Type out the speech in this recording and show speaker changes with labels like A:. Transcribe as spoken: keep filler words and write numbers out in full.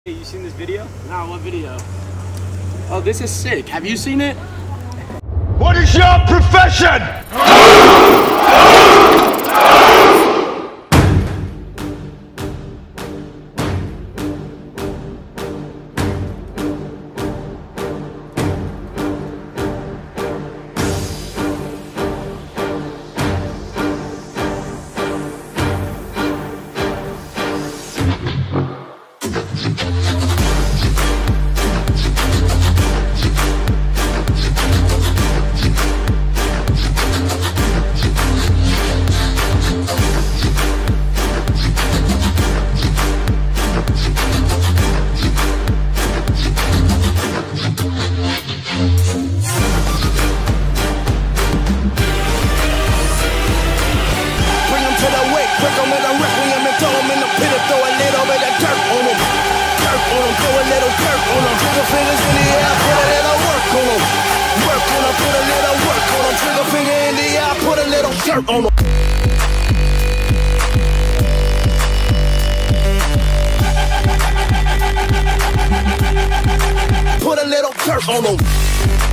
A: Hey, you seen this video?
B: Nah, what video?
A: Oh, this is sick. Have you seen it?
C: What is your profession?
D: Quick on with a requiem and throw him in the pit and throw a little bit of dirt on him. Dirt on him, throw a little dirt on him. Trigger fingers in the air, put a little work on him. Work on him, put a little work on him. Trigger finger in the air, put a little dirt on him. Put a little dirt on him.